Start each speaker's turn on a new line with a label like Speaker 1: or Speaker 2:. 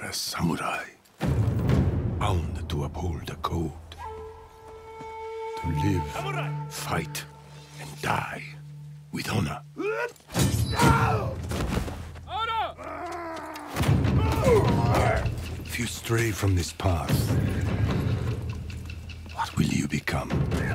Speaker 1: A samurai, bound to uphold a code. To live, fight, and die with honor. If you stray from this path, what will you become?